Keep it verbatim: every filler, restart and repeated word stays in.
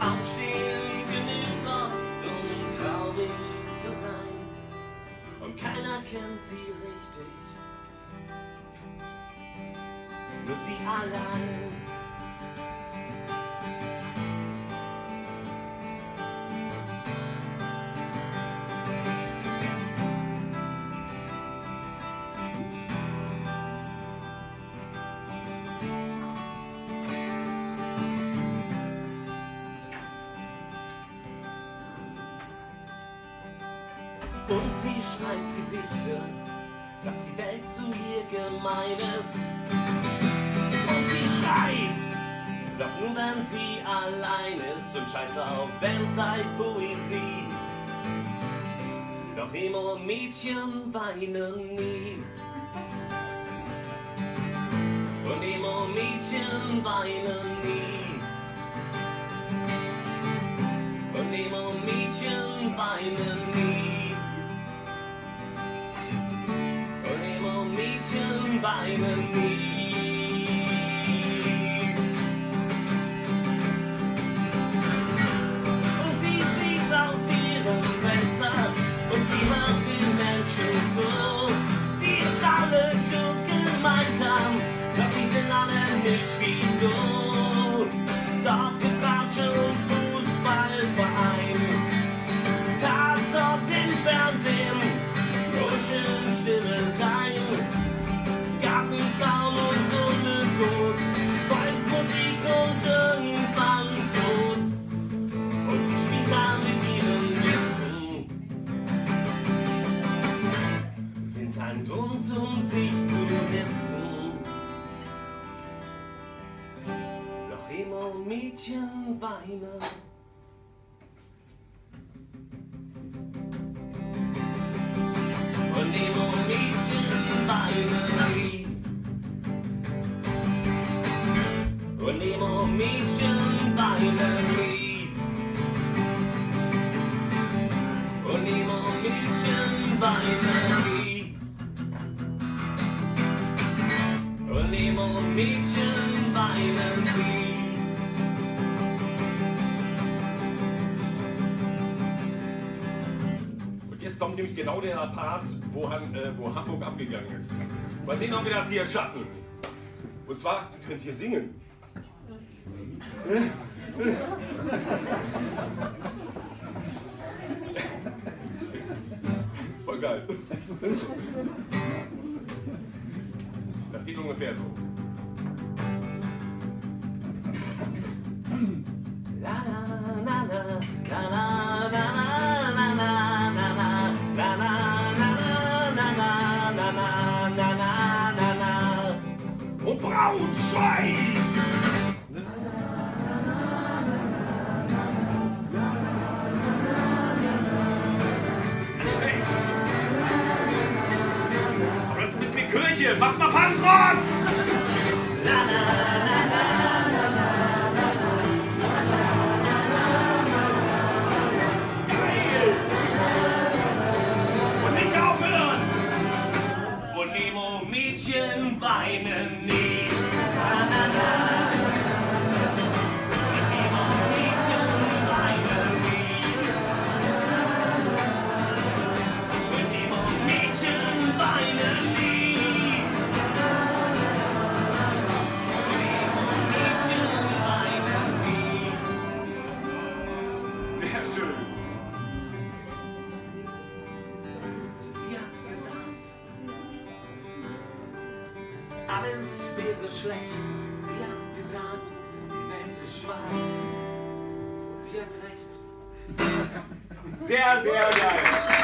Aufstehen genügt oft, um traurig zu sein. Und keiner kennt sie richtig, nur sie allein. Und sie schreibt Gedichte, dass die Welt zu ihr gemein ist. Und sie schreit, doch nur wenn sie allein ist. Und scheiß auf, wenn sei Poesie. Doch Emo-Mädchen weinen nie. Und Emo-Mädchen weinen nie. Und Emo-Mädchen weinen nie. Weinen nie. Und sie sieht aus ihrem Fenster und sie hört den Menschen zu, die es alle klug gemeint haben, doch die sind alle nicht wie du. Doch Getratsche und Fußballverein, Tatort im Fernsehen, ruhig in Stille sein. Gartenzaun und Tunnelcode, Volksmusik und irgendwann tot. Und die Spießer mit ihren Witzen sind ein Grund, um sich zu ritzen. Doch Emo-Mädchen weinen. Und Emo-Mädchen weinen nie. Und Emo-Mädchen weinen nie. Und Emo-Mädchen weinen nie. Und Emo-Mädchen weinen nie. Und jetzt kommt nämlich genau der Part, wo, Han, äh, wo Hamburg abgegangen ist. Mal sehen, ob wir das hier schaffen. Und zwar könnt ihr singen. Voll geil. Das geht ungefähr so. La la la la la la la la la la la la la. Und Braunschweig! Aber das ist ein bisschen wie Kirche. Mach mal Punkrock! La la la la la la la. Und nicht aufhören! Und Emo-Mädchen weinen nie. La la la. Und Emo-Mädchen weinen nie. Und Emo-Mädchen weinen nie. Und Emo-Mädchen weinen nie. Sehr schön. Sie hat gesagt, alles wäre schlecht. Sie hat gesagt, die Welt ist schwarz. Sie hat recht. Sehr, sehr geil.